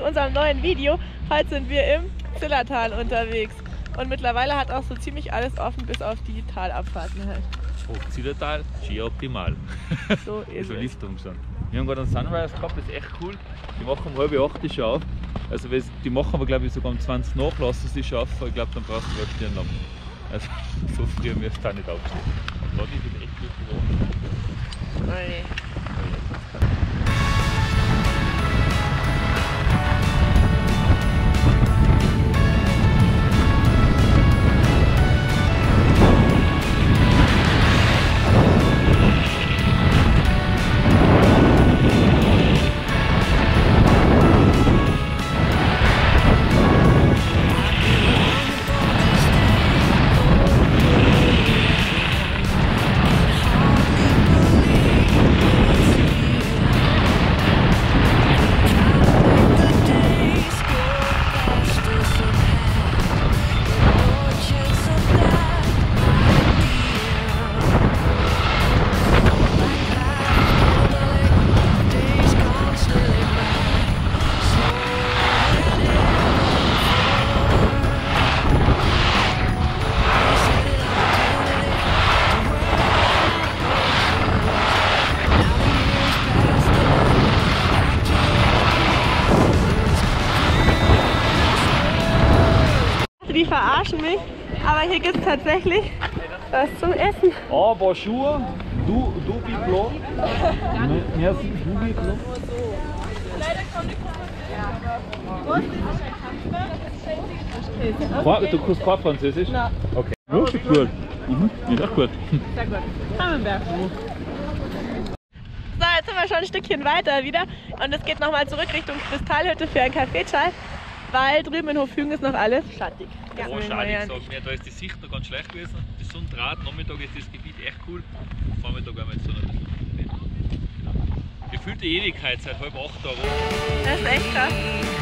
unserem neuen Video. Heute sind wir im Zillertal unterwegs. Und mittlerweile hat auch so ziemlich alles offen, bis auf die Talabfahrten halt. Zillertal, Ski optimal. So ist Also es. Lichtung schon. Wir haben gerade einen Sunrise gehabt, das ist echt cool. Die machen um 7:30 schon auf. Also die machen aber glaube ich sogar um 20 nach, lassen sie schon auf. Ich glaube, dann brauchst du 12 Stunden lang. Also so früh wirst du da nicht aufstehen. Und dann ist es echt gut geworden. Oje. Die verarschen mich, aber hier gibt es tatsächlich was zum Essen. Ah, bonjour, du Blanc. Merci, du Blanc. Du kannst kein Französisch? Nein. Okay. Ja, ist gut. Ist auch gut. Sehr gut. Camembert. So, jetzt sind wir schon ein Stückchen weiter wieder und es geht nochmal zurück Richtung Kristallhütte für ein Kaffeeschall, weil drüben in Hofhügen ist noch alles schattig. Ja, Das will schade, man ja ich sag nicht. mir, da ist die Sicht noch ganz schlecht gewesen. Die Sonnendraht, Nachmittag ist das Gebiet echt cool. Vormittag werden wir jetzt so noch ein bisschen. Gefühlte Ewigkeit, seit 7:30 da rum. Das ist echt krass.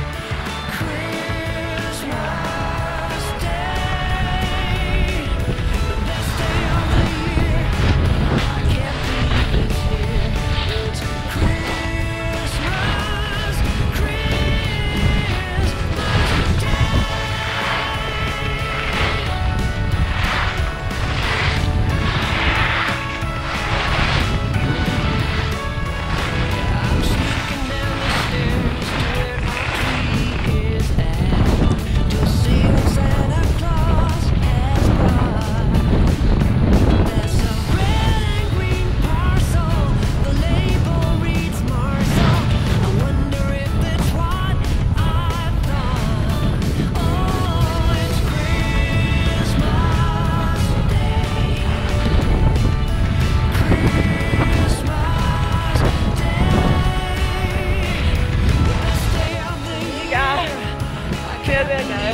Sehr, sehr geil.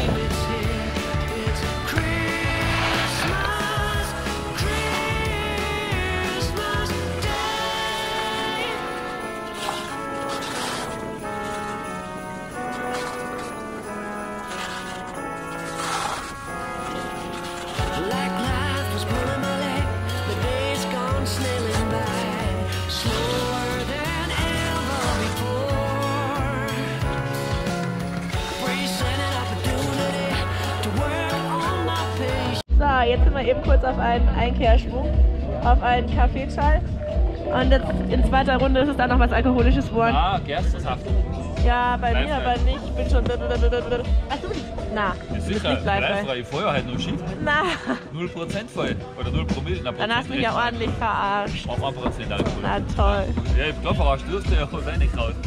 So, jetzt sind wir eben kurz auf einen Einkehrschwung, auf einen Kaffeeschall. Und jetzt in zweiter Runde ist es dann noch was Alkoholisches geworden. Ah, Gerstensaft. Ja, bei mir Bleifrei. aber nicht. Ich bin schon. Ach, du bist. Na, Ja, du bist sicher, nicht bleifrei. bleifrei. Ich fahre ja halt noch Ski. Na, 0% voll. Oder 0 Promille. Na, dann hast du mich ja ordentlich verarscht. Auf 1% Alkohol. Na toll. Ja, ich glaube, verarscht wirst du ja auch sein nicht raus.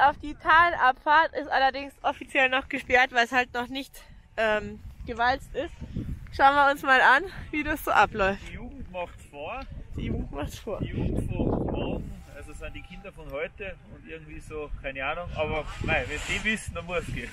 auf die Talabfahrt ist allerdings offiziell noch gesperrt, weil es halt noch nicht gewalzt ist. Schauen wir uns mal an, wie das so abläuft. Die Jugend macht's vor. Die Jugend macht's vor. Die Jugend von morgen, also sind die Kinder von heute und irgendwie so, keine Ahnung, aber nein, wenn die wissen, dann muss es gehen.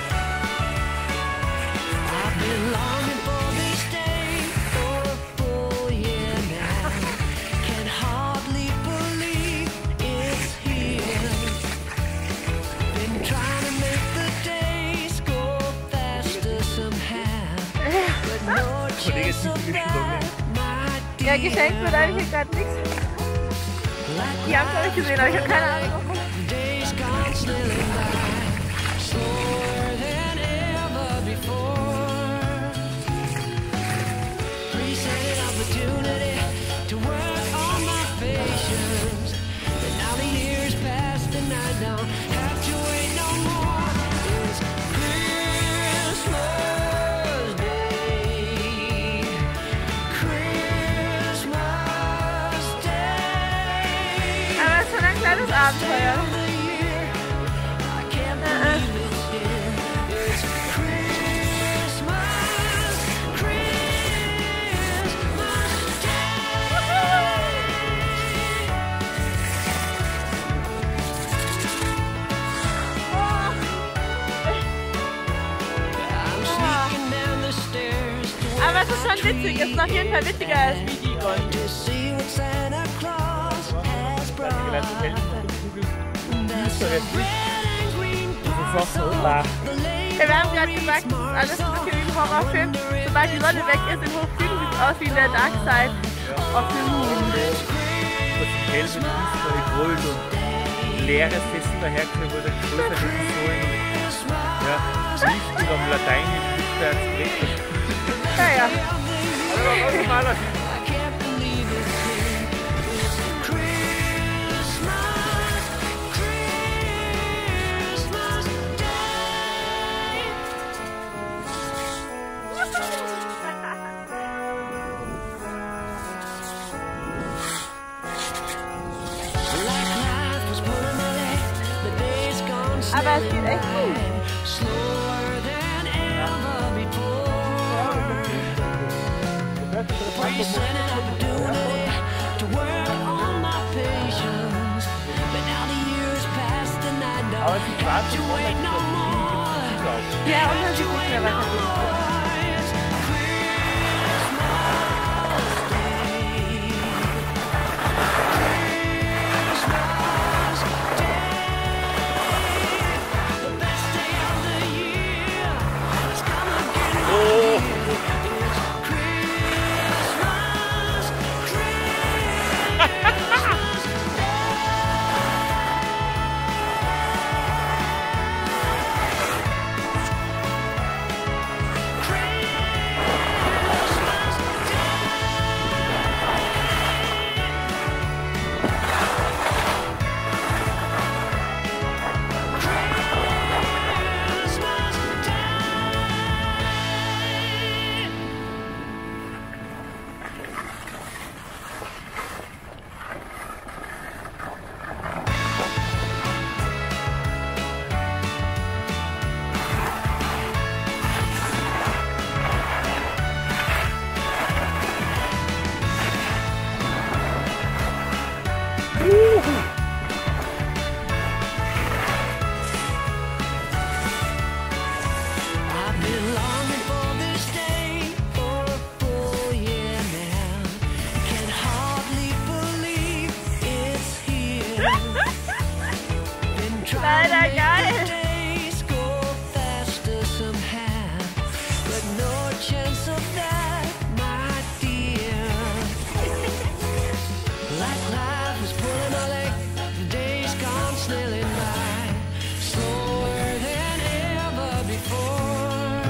I've been longing for this day for a full year now. Can hardly believe it's here. Been trying to make the days go faster somehow. But no chance of that, my Ja, dear. geschenkt wird eigentlich gerade nichts. Die haben es noch nicht gesehen, aber ich habe keine Ahnung. The days gone sailing by, slower than ever before. Presented opportunity to work on my patience, but now the years pass and I don't have to wait no more. It's Christmas Day, Christmas Day. Aber es ist schon ein kleines Abenteuer. I can't believe it's here. It's Christmas, Christmas Day. I'm sneaking down the stairs Aber es ist schon witzig. Es ist auf jeden Fall witziger als Videogon. to see what Santa Claus has brought. There's some red and green parcels. Ja, wir haben gerade gesagt, es ist alles ein bisschen wie ein Horrorfilm. Sobald die Sonne weg ist, in Hochzügen sieht es aus wie in der Dark Side of the Moon. Das hell mit Fußball, Gold und leeres Fest dahergekommen, wo der größer hätten sollen. Ja, richtig am Lateinisch, rückwärts, rechts. Ja, ja. Aber was normaler I can't believe it's here. It's Christmas, Christmas Day. Like life was pulling my leg, the days gone Aber es geht echt gut. slower than ever before. Presented opportunity to work on my patience, but now the years passed and I Aber don't sie warten have to schon, wait no more. Ja, und man sieht nicht mehr weiter. It's Christmas Day, the best day of the year. It's come again. It's Christmas, Christmas Day. I've been longing for this day for a full year now. Can hardly believe it's here. Been trying to Leider make geil. the days go faster somehow, but no chance of that, my dear. Like life was pulling my leg, the days gone snailing by, slower than ever before.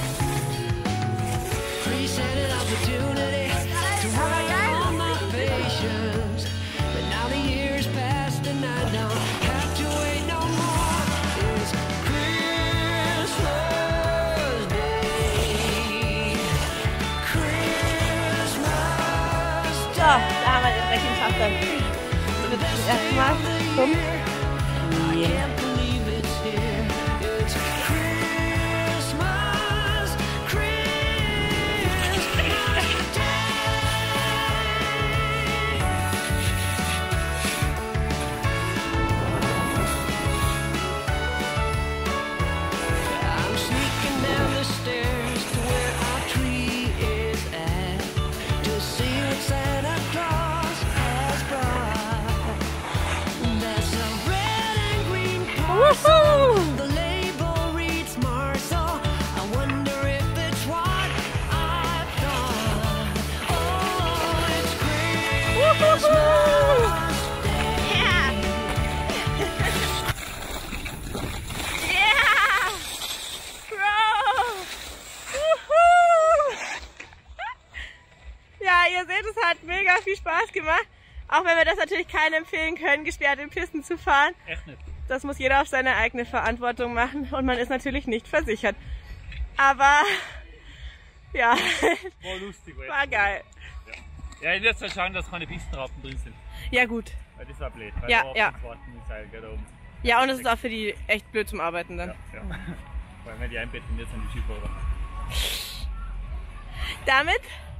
Presented opportunity to work on my patience, but now the years passed and I don't have to wait no more. It's Christmas Day, Christmas So, da haben wir den Reckenschafter. Das wird das erste Mal zum Gehen. Woohoo! The label reads Marshall. I wonder if it's what I thought. Oh, it's Christmas Day. Yeah! Yeah! Bro! Woohoo! Ja, ihr seht, es hat mega viel Spaß gemacht. Auch wenn wir das natürlich keinem empfehlen können, gesperrt in Pisten zu fahren. Echt nicht. Das muss jeder auf seine eigene Verantwortung machen und man ist natürlich nicht versichert. Aber ja, War lustig. war geil. Ja, ich werde jetzt schauen, dass keine Pistenraupen drin sind. Ja gut. Weil das war blöd. Weil Ja, da ja. auf dem zweiten Seil, gell, da oben. Ja, und es ist auch für die echt blöd zum Arbeiten dann. Ja, ja. Weil wir die einbetten jetzt an die Skifahrer. Damit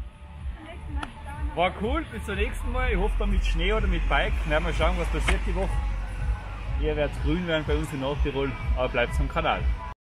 War cool, bis zum nächsten Mal. Ich hoffe dann mit Schnee oder mit Bike. Mal schauen, was passiert die Woche. Ihr werdet grün werden bei uns in Nordtirol, aber bleibt am Kanal.